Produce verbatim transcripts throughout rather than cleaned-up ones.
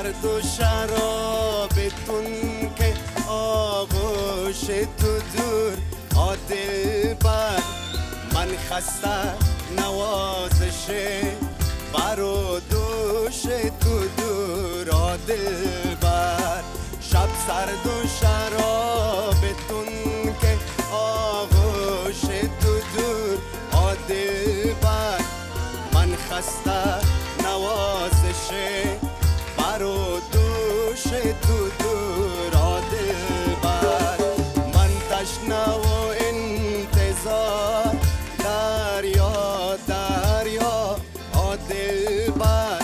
سرد و شرابتون که آغوش تو دور عادل بر من خسته نوازش بر و دوش تو دور عادل بر شب سرد و شرابتون که آغوش تو دور عادل بر من خسته نوازش بر و دوش تو دور عادل بر من تشنه و انتظار دریا دریا عادل بر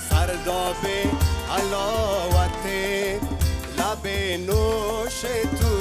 سرداب علاوت لب نوش تو